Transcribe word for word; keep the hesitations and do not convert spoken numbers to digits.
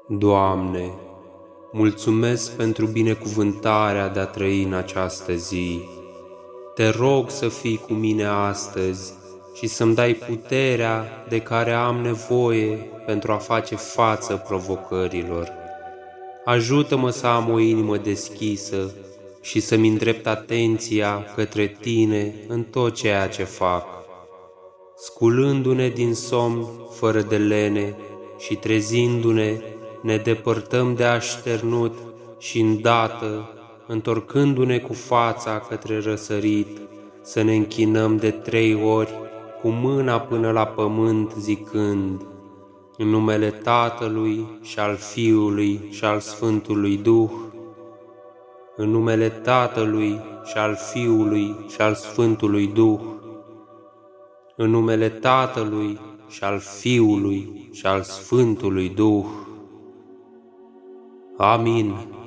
Doamne, mulțumesc pentru binecuvântarea de a trăi în această zi. Te rog să fii cu mine astăzi și să-mi dai puterea de care am nevoie pentru a face față provocărilor. Ajută-mă să am o inimă deschisă și să-mi îndrept atenția către Tine în tot ceea ce fac. Sculându-ne din somn fără de lene și trezindu-ne, ne depărtăm de așternut și îndată, întorcându-ne cu fața către răsărit, să ne închinăm de trei ori cu mâna până la pământ, zicând: în numele Tatălui și al Fiului și al Sfântului Duh, în numele Tatălui și al Fiului și al Sfântului Duh, în numele Tatălui și al Fiului și al Sfântului Duh. Amin.